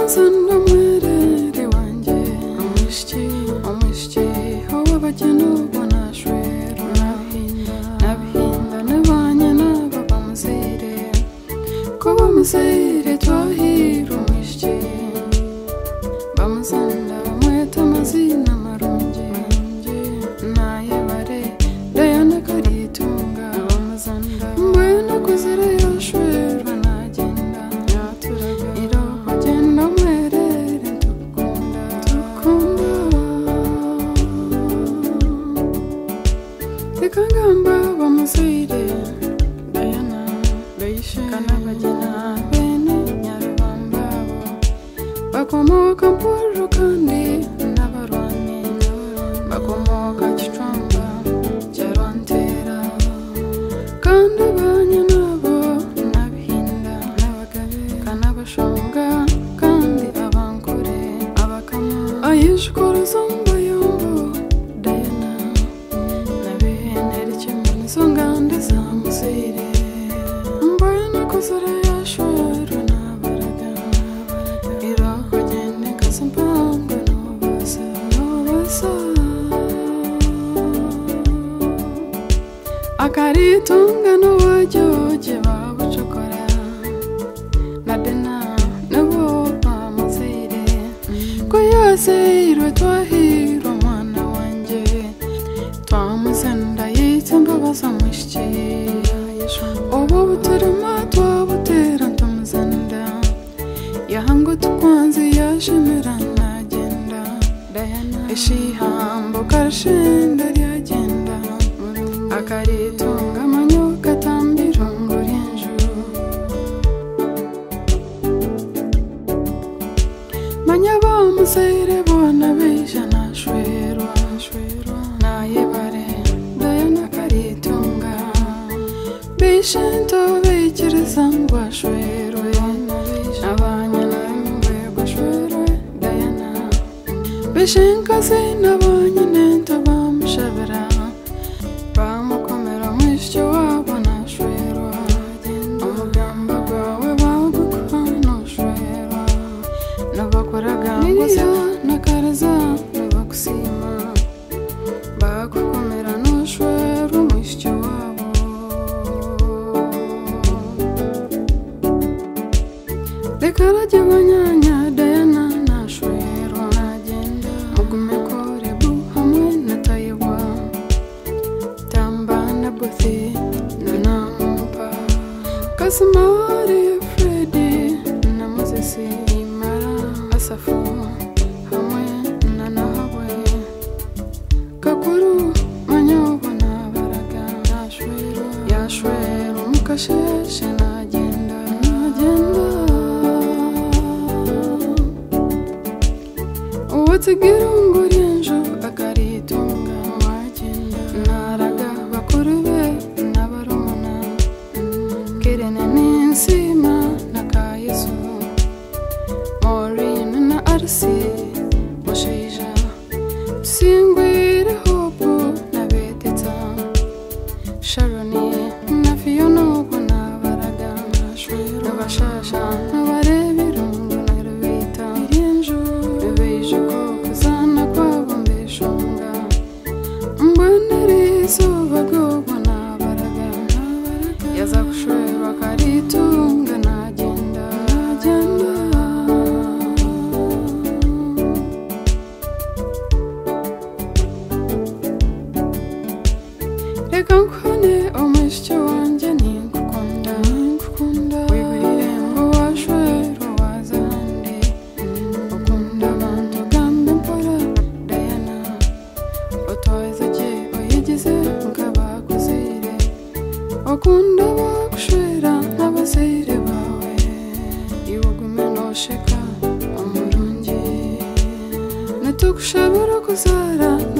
Bamuzana mwerere wanjye Umwishyi w'abageni ubona shwero Nabihinda nabanye naba bamuzire Ko bamuzire twahira umwishyi Bamuzana bamwita amazina marungi Nayebare Diana Karitunga Bamuzana mbwena kuzire yoshwero nagenda Iroho genda mwerere tukunda Ikangamba bamuzire Diana Beishe Kanabagina bene Nyarubambabo Bakomoka Mpuru kandi n'abarwanyi Bakomoka Gicumba cya Rwantera kandi abanye nabo n'abihinda n'abagabe kanabashonga kandi abankore abakama ayishkora zomba yombo Diana nabihenera kimwe zongande zamuzire mbona kuzara yashwero nabaraga iraho gende kasampanga nobasa Akaritunga n'uburyoge babucokora Nadena n'ubu bamuzire Ko yose irwe twahira umwana wanjye Twamuzenda yitse mbabaza mwishyi Ubu buturuma twabutera ntamuzenda Yahango tukwanze yashimira nagenda Ishihambo karashinda ryagenda Akaritunga amanyoka atambira ngurinju Manya bamuzire bona bisha nashwerwa Nayebare Diana Karitunga Bishe ntobikiriza ngwashwerwe Abanye namwe gwashwerwe Diana Bishe nkazi n'abanye nento bamushabira Bamukomera mwishyo wabo nashwerwa Umugamba gwawe bagukwa noshwerwa Nabakoraga ngoza nakaraza nabakusima Bagukomera noshwerwa mwishyo wabo Rekarajya banyanya Diana nashwerwa nagenda Mugume korebu hamwe natayewa Buthi Nanampa Kasamari Freddy Namuzesi Mara Asafu Hamwe Nanahawe Kakuru Manyobo Nabaraga Yashwero Mukasheshe Nagenda Uwatigira ngurinju Akaritunga wagenda Naraga bakurube n'abarumuna Kirene n'insima na Kayesu Maureen na Arsi Musheja Singwire Hopu na Beteta Sharoni na Fiona uko nabaraga Nabashasha n'abarebirungu na Rubita Irinju Bebeje ko kuzana kwabo mbeshonga Mbonerizo bagogo nabaraga Yaza kushwerwa Karitunga nagenda Reka nkone umwishyo wanjye ningukunda Wibwire ngo washwerwa wazahande Ukunda abantu gambe mpora Diana Otwaiza je oyigize nk'abakuzire Okunda bakushwera n'abazire bawe Iwagume nosheka umurungi Natukushabura kuzara